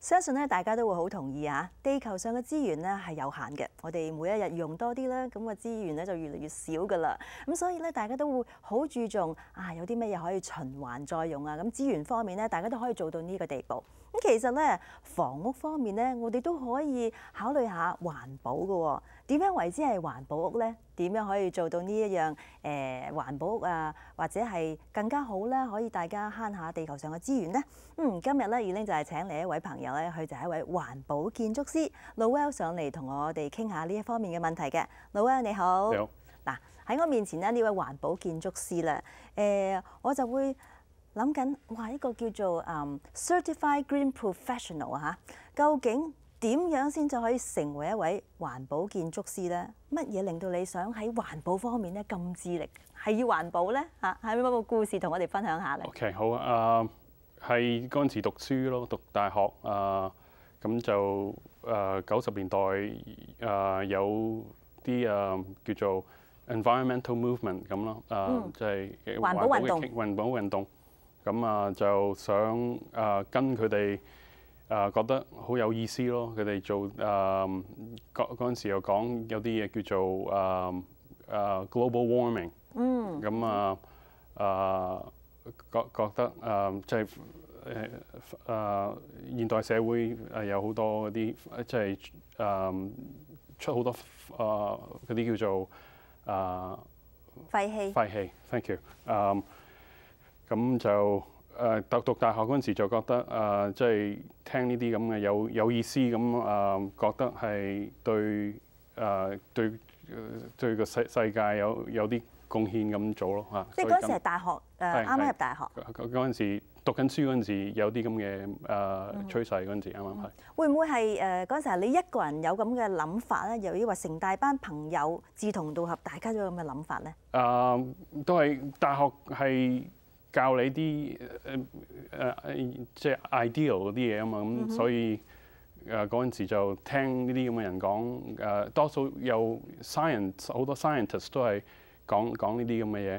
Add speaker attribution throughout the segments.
Speaker 1: 相信咧，大家都會好同意啊！地球上嘅資源咧係有限嘅，我哋每一日用多啲啦，咁個資源咧就越嚟越少噶啦。咁所以咧，大家都會好注重有啲乜嘢可以循環再用啊！咁資源方面咧，大家都可以做到呢個地步。咁其實咧，房屋方面咧，我哋都可以考慮下環保嘅喎。點樣為之係環保屋咧？點樣可以做到呢一樣環保屋啊？或者係更加好啦，可以大家慳下地球上嘅資源咧？今日咧，Elaine就係請嚟一位朋友咧，佢就係一位環保建築師 Noel 上嚟同我哋傾下呢一方面嘅問題嘅。Noel 你好。
Speaker 2: 你好。
Speaker 1: 嗱喺我面前咧，呢位環保建築師咧，我就會諗緊，哇！一個叫做Certified Green Professional 嚇，究竟點樣先至可以成為一位環保建築師咧？乜嘢令到你想喺環保方面咧咁致力，係要環保咧嚇？係咪有個故事同我哋分享下咧
Speaker 2: ？OK 好啊，係嗰陣時讀書咯，讀大學咁就90年代有啲叫做 environmental movement 咁咯，即係
Speaker 1: 環保運動。
Speaker 2: 咁就想跟佢哋覺得好有意思咯。佢哋做嗰陣時又講有啲嘢叫做global warming。咁覺得即係現代社會有好多嗰啲即係出好多嗰啲叫做廢氣。Thank you。咁就讀大學嗰陣時就覺得即係聽呢啲咁嘅有意思咁覺得係對個世界有啲貢獻咁做咯嚇。
Speaker 1: 即係嗰陣時係大學啱啱入大學。
Speaker 2: 嗰陣時讀緊書嗰陣時有啲咁嘅趨勢嗰陣時啱啱係。
Speaker 1: 會唔會係嗰陣時係你一個人有咁嘅諗法咧？又抑或成大班朋友志同道合，大家都有咁嘅諗法咧？
Speaker 2: 都係大學係教你啲即係 ideal 嗰啲嘢啊嘛，咁所以嗰陣時就聽呢啲咁嘅人講，多數有 science 好多 scientist 都係講呢啲咁嘅嘢，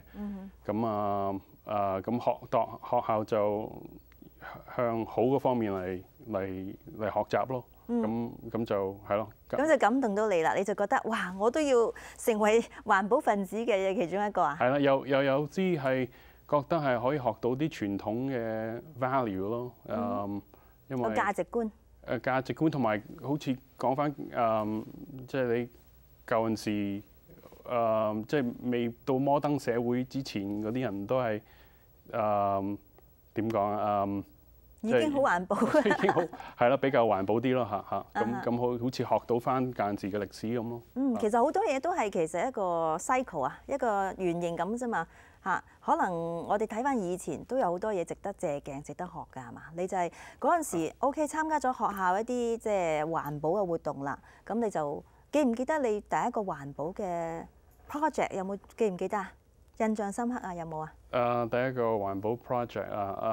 Speaker 2: 咁學校就向好嘅方面嚟學習咯，咁就係咯。
Speaker 1: 咁就感動到你啦，你就覺得哇，我都要成為環保分子嘅其中一個啊！
Speaker 2: 係啦，又有啲係覺得係可以學到啲傳統嘅 value 咯，因為
Speaker 1: 價值觀。
Speaker 2: 價值觀同埋好似講翻即係你舊陣時即係未到摩登社會之前嗰啲人都係點講啊？
Speaker 1: 已經好環保。
Speaker 2: 已經好係啦，比較環保啲咯嚇。咁好似學到翻舊陣時嘅歷史咁咯。
Speaker 1: 其實好多嘢都係其實一個 cycle 啊，一個圓形咁啫嘛嚇。可能我哋睇翻以前都有好多嘢值得借鏡、值得學㗎係嘛？你就係嗰陣時 OK 參加咗學校一啲即係環保嘅活動啦。咁你就記唔記得你第一個環保嘅 project 有冇記唔記得啊？印象深刻啊，有冇啊？
Speaker 2: 第一個環保 project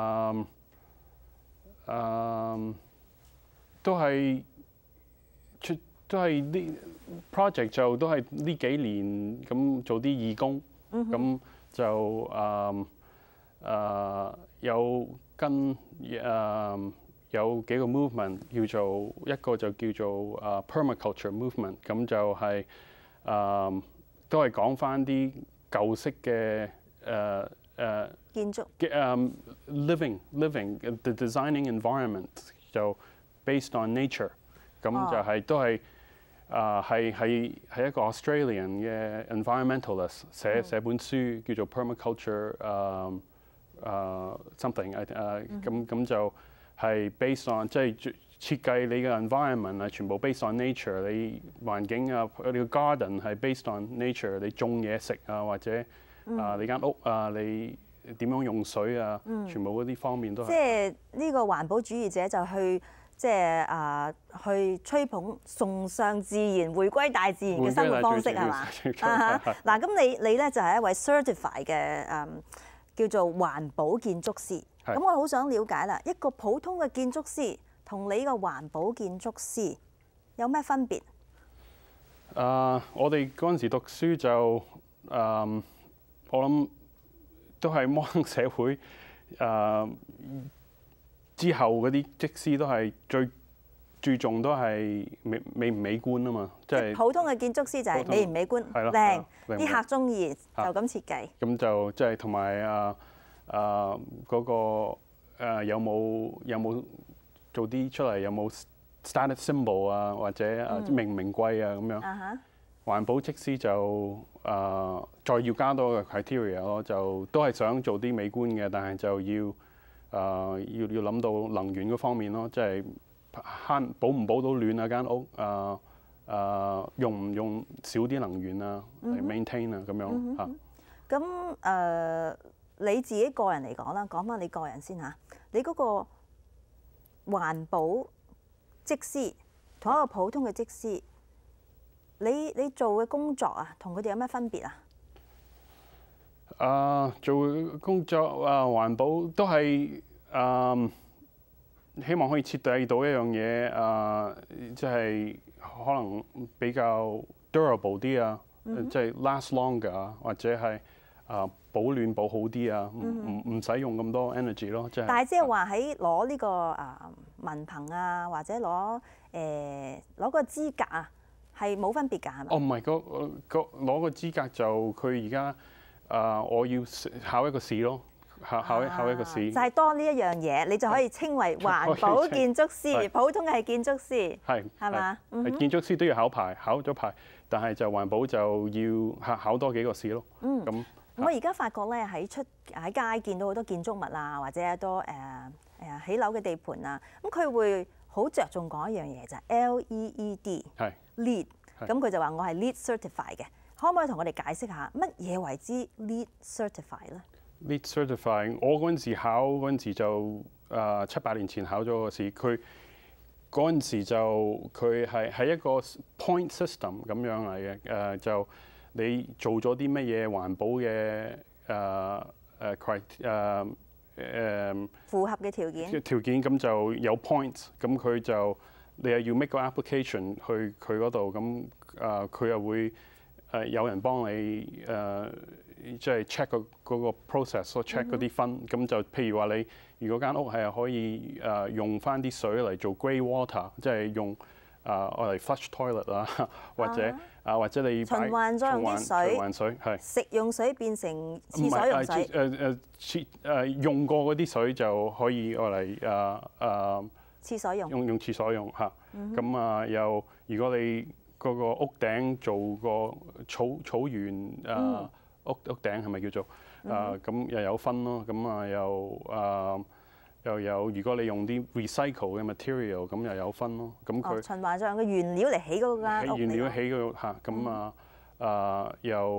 Speaker 2: 都係啲 project 就都係呢幾年咁做啲義工，咁就有跟有幾個 movement 叫做一個就叫做permaculture movement，咁就係都係講翻啲舊式嘅
Speaker 1: 建築
Speaker 2: living the designing environment 就 based on nature， 咁就係都係係一個 Australian 嘅 environmentalist 寫本書叫做 permaculture something 咁就係 based on 即係設計你嘅 environment 係全部 based on nature， 你環境你個 garden 係 based on nature， 你種嘢食或者你間屋你點樣用水全部嗰啲方面都係。
Speaker 1: 即係呢個環保主義者就去即係去吹捧崇尚自然、回歸大自然嘅生活方式係嘛？嗱，咁你咧就係一位 certified 嘅叫做環保建築師。咁我好想了解啦，一個普通嘅建築師同你呢個環保建築師有咩分別？
Speaker 2: 我哋嗰陣時讀書就我諗都係摩登社會之後嗰啲則師都係注重都係美唔美觀啊嘛，即係
Speaker 1: 普通嘅建築師就係美唔美觀，
Speaker 2: 係咯
Speaker 1: 靚，
Speaker 2: 靚
Speaker 1: 啲客中意就咁設計。
Speaker 2: 咁就即係同埋嗰個有冇做啲出嚟有冇 status symbol 啊，或者名唔名貴啊咁樣。環保則師就再要加多個 criteria 咯，就都係想做啲美觀嘅，但係就要諗到能源嗰方面咯，即係保唔保到暖啊間屋用唔用少啲能源啊嚟 maintain 啊咁樣嚇。
Speaker 1: 咁你自己個人嚟講啦，講翻你個人先嚇，你嗰個環保則師同一個普通嘅則師，你做嘅工作啊，同佢哋有咩分別啊？
Speaker 2: 做工作環保都係希望可以設計到一樣嘢即係可能比較 durable 啲啊，即係 last longer 啊，或者係保暖保好啲啊，唔使用咁多 energy 咯，即係。
Speaker 1: 但係即係話喺攞呢個文憑啊，或者攞個資格啊，係冇分別㗎，係咪？
Speaker 2: 哦，唔係，攞個資格就佢而家我要考一個試咯，考一個試。
Speaker 1: 就係多呢一樣嘢，你就可以稱為環保建築師。普通嘅係建築師，係嘛？
Speaker 2: 係建築師都要考牌，考咗牌，但係就環保就要考多幾個試咯。咁
Speaker 1: 我而家發覺咧喺街見到好多建築物啊，或者多起樓嘅地盤啊，咁佢會好着重講一樣嘢就係 LEED， 係 LEED。咁佢就話我係 LEED certified 嘅，可唔可以同我哋解釋下乜嘢為之 LEED certified 咧
Speaker 2: ？LEED certified， 我嗰陣時考嗰陣時就7-8年前考咗個試，佢嗰陣時就佢係一個 point system 咁樣嚟嘅，就你做咗啲乜嘢環保嘅
Speaker 1: 符合嘅條件
Speaker 2: 咁就有 points， 咁佢就你又要 make 個 application 去佢嗰度，咁佢又會有人幫你即係 check 嗰個 process，check 嗰啲分，咁就譬如話你如果間屋係可以用翻啲水嚟做 grey water， 即係用嚟 flush toilet 啊，或者你
Speaker 1: 循環再用啲水，
Speaker 2: 循環水係
Speaker 1: 食用水變成廁所用水，
Speaker 2: 用過嗰啲水就可以嚟
Speaker 1: 廁所用
Speaker 2: 廁所用嚇。咁又如果你嗰個屋頂做個草原屋頂係咪叫做咁又有分咯？咁又有如果你用啲 recycle 嘅 material 咁又有分咯。咁佢
Speaker 1: 循環再用嘅原料嚟起嗰間屋，
Speaker 2: 原料起嗰個嚇咁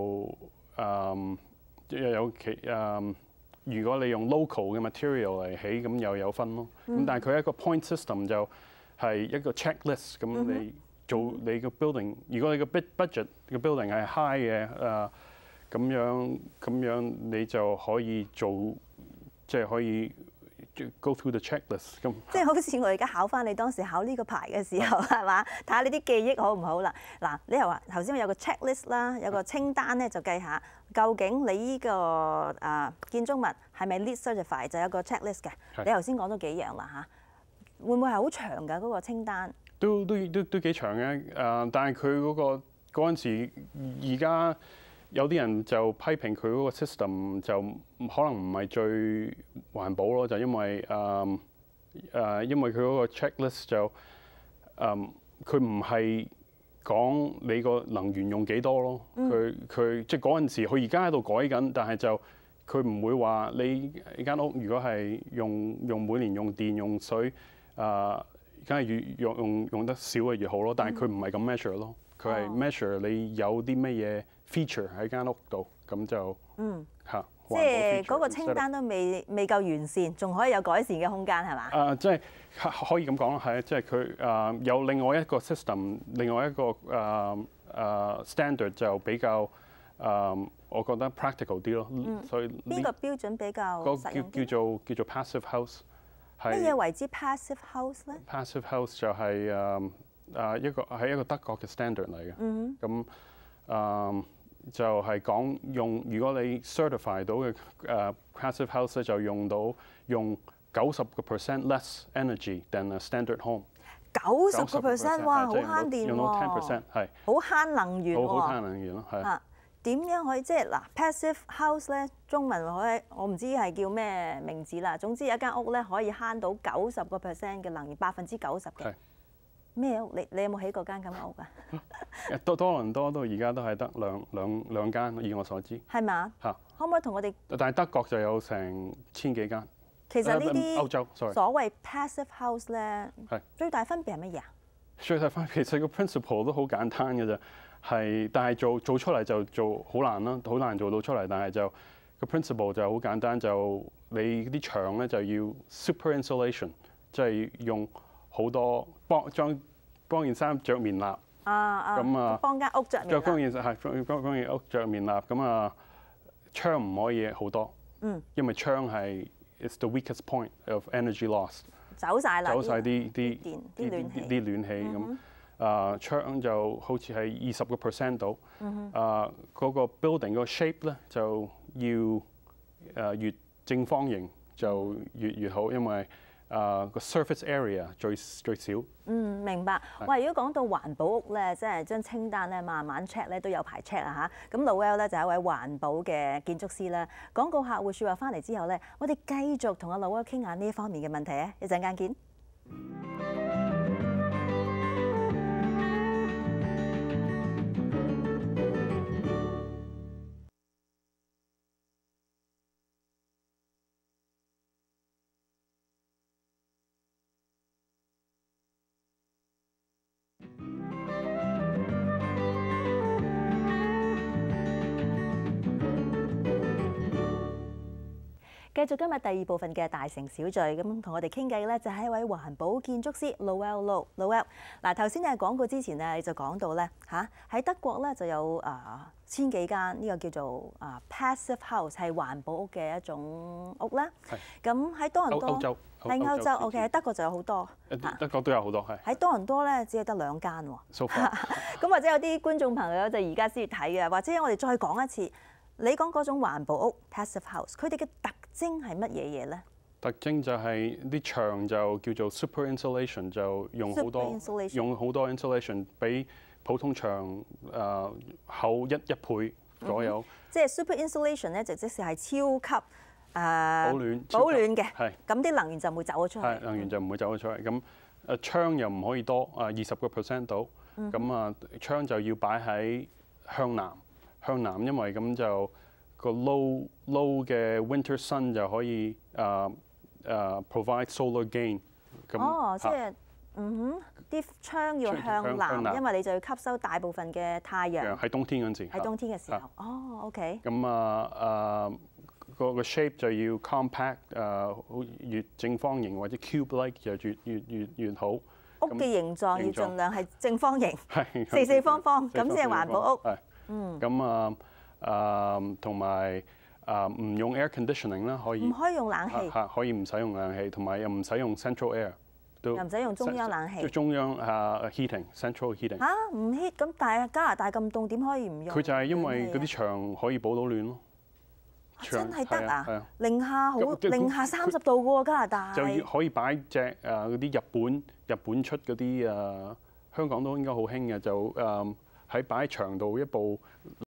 Speaker 2: 又有如果你用 local 嘅 material 嚟起咁又有分咯。咁但係佢一個 point system 就係一個 checklist， 咁你做你個 building， 如果你個 budget 嘅 building 係 high 嘅咁樣你就可以做，即係可以 go through the checklist 咁。
Speaker 1: 即係好似我而家考翻你當時考呢個牌嘅時候係嘛？睇下你啲記憶好唔好啦。嗱，你又話頭先有個 checklist 啦，有個清單咧就計下究竟你呢個建築物係咪 LEED certified， 就有個 checklist 嘅。你頭先講咗幾樣啦嚇，會唔會係好長㗎嗰個清單？
Speaker 2: 都幾長嘅，但係佢嗰陣時而家。有啲人就批評佢嗰個 system 就可能唔係最環保咯，就因為佢嗰個 checklist 就佢唔係講你個能源用幾多咯。佢即係嗰陣時，佢而家喺度改緊，但係就佢唔會話你間屋如果係用每年用電用水梗係越用得少嘅越好咯。但係佢唔係咁 measure 咯，佢係 measure 你有啲乜嘢feature 喺間屋度，咁就嚇。
Speaker 1: 即係嗰個清單都未夠完善，仲可以有改善嘅空間係嘛？
Speaker 2: 即係可以咁講咯，係即係佢有另外一個 system， 另外一個standard 就比較我覺得 practical 啲咯。所以
Speaker 1: 邊個標準比較實用啲？
Speaker 2: 叫做 passive house。
Speaker 1: 乜嘢為之 passive house 咧
Speaker 2: ？passive house 就係係一個德國嘅 standard 嚟嘅。咁就係講如果你 certify 到嘅passive house 咧，就用 90% less energy than a standard home。
Speaker 1: 90%，哇，好慳電
Speaker 2: 用到
Speaker 1: 喎，
Speaker 2: 10%係
Speaker 1: 好慳能源
Speaker 2: 好慳
Speaker 1: 喎。
Speaker 2: 能源咯，係。
Speaker 1: 啊，點樣可以即係嗱 passive house 咧？中文可以我唔知係叫咩名字啦。總之有一間屋咧可以慳到90%嘅能源，90%嘅
Speaker 2: 係。
Speaker 1: 咩屋？你有冇起過間咁嘅屋啊？
Speaker 2: 多倫多都而家都係得兩間，以我所知。
Speaker 1: 係嘛？
Speaker 2: 嚇！
Speaker 1: 可唔可以同我哋？
Speaker 2: 但係德國就有成千幾間。
Speaker 1: 其實呢
Speaker 2: 歐洲
Speaker 1: 啲
Speaker 2: ，sorry，
Speaker 1: 所謂 passive house 咧
Speaker 2: 係，
Speaker 1: 最大分別係乜嘢啊？
Speaker 2: 最大分別其實個 principle 都好簡單嘅啫，但係做出嚟就做好難啦，好難做到出嚟。但係就個 principle 就好簡單，就你啲牆咧就要 super insulation，即係用好多幫件衫着棉襪。咁啊，
Speaker 1: 幫間屋着棉
Speaker 2: 幫
Speaker 1: 襪。
Speaker 2: 件屋着棉襪。咁啊，窗唔可以好多，因為窗係 it's the weakest point of energy loss。
Speaker 1: 走晒啦，
Speaker 2: 走曬啲
Speaker 1: 電啲暖氣。
Speaker 2: 啲暖氣咁。窗就好似係20% 度。嗰個 building 個 shape 咧就要越正方形就越好，因為個 surface area 最少。
Speaker 1: 明白。喂，如果講到環保屋咧，即係張清單咧，慢慢 check 咧都有排 check 啊嚇。咁 Noel 咧就係一位環保嘅建築師啦。廣告客戶説話翻嚟之後咧，我哋繼續同阿 Noel 傾下呢一方面嘅問題啊！一陣間見。繼續今日第二部分嘅大城小聚，咁同我哋傾偈咧就係一位環保建築師 Noel Lo。嗱，頭先你喺廣告之前咧，你就講到咧喺德國咧就有千幾間呢個叫做passive house 係環保屋嘅一種屋啦。咁喺多倫多，喺歐洲 OK， 喺德國就有好多。
Speaker 2: 德國都有好多係。
Speaker 1: 喺多倫多咧，只係得2間喎。
Speaker 2: So far
Speaker 1: 咁或者有啲觀眾朋友就而家先睇嘅，或者我哋再講一次。你講嗰種環保屋 passive house， 佢哋嘅特徵係乜嘢嘢咧？
Speaker 2: 特徵就係啲牆就叫做 super insulation， 就用好多 insulation， 比普通牆厚一倍左右。
Speaker 1: 即係 super insulation 咧，就即使係超級
Speaker 2: 保暖
Speaker 1: 嘅。係。咁啲能源就唔會走咗出去。
Speaker 2: 係，能源就唔會走咗出去。咁窗又唔可以多20% 到。咁窗就要擺喺向南，因為咁就個 low 嘅 winter sun 就可以provide solar gain。
Speaker 1: 即係啲窗要向南，因為你就要吸收大部分嘅太陽。
Speaker 2: 喺冬天嗰陣時。
Speaker 1: 喺冬天嘅時候。OK。
Speaker 2: 咁個 shape 就要 compact， 越正方形或者 cube-like 就越好。
Speaker 1: 屋嘅形狀要盡量係正方形，四四方方，咁先係環保屋。
Speaker 2: 咁同埋唔用 air conditioning 啦，可以。
Speaker 1: 唔可以用冷氣。
Speaker 2: 可以唔使用冷氣，同埋又唔使用 central air。
Speaker 1: 又唔使用中央冷氣。
Speaker 2: 中央heating，central heating。
Speaker 1: 唔 heat 咁，但係加拿大咁凍，點可以唔用？
Speaker 2: 佢就係因為嗰啲牆可以保到暖咯。
Speaker 1: 真係得啊！零下30度嘅喎，加拿大。
Speaker 2: 就可以擺隻嗰啲日本出嗰啲香港都應該好興嘅，就喺擺喺牆度一部